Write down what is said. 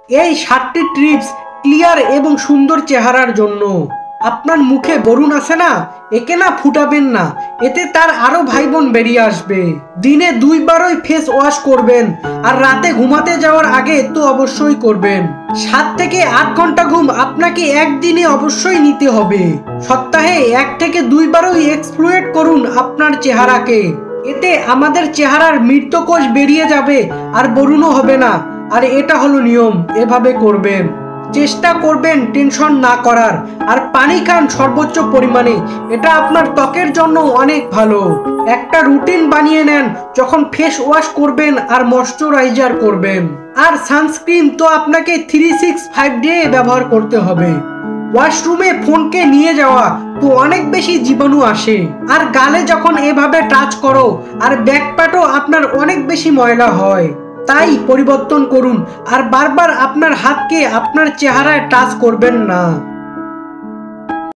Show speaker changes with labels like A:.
A: এই 7টি tips clear এবং সুন্দর চেহারার জন্য। আপনার মুখে বরুণ আছে না, একে না ফুটাবেন না, এতে তার আরো ভাই বোন বেরিয়ে আসবে। দিনে 2বারই ফেস ওয়াশ করবেন, আর রাতে ঘুমাতে যাওয়ার আগে তো অবশ্যই করবেন। 7 থেকে 8 ঘন্টা ঘুম আপনাকে একদিনে অবশ্যই নিতে হবে। সপ্তাহে 1 থেকে 2বারই এক্সফোলিয়েট করুন আপনার চেহারাকে। এতে আমাদের চেহারার মৃত কোষ বেরিয়ে যাবে আর বরুণও হবে না। আর এটা হলো নিয়ম, এভাবে করবেন। চেষ্টা করবেন টেনশন না করার, আর পানি খান সর্বোচ্চ পরিমাণে, এটা আপনার ত্বকের জন্য অনেক ভালো। একটা রুটিন বানিয়ে নেন যখন ফেস ওয়াশ করবেন আর ময়শ্চারাইজার করবেন। আর সানস্ক্রিন তো আপনাকে 365 ডে ব্যবহার করতে হবে। ওয়াশরুমে ফোনকে নিয়ে যাওয়া তো অনেক বেশি জীবাণু আসে, আর গালে যখন এভাবে টাচ করো আর ব্যাকপ্যাটও আপনার অনেক বেশি ময়লা হয়। তাই পরিবর্তন করুন, আর বারবার আপনার হাতকে আপনার চেহারায় টাচ করবেন না।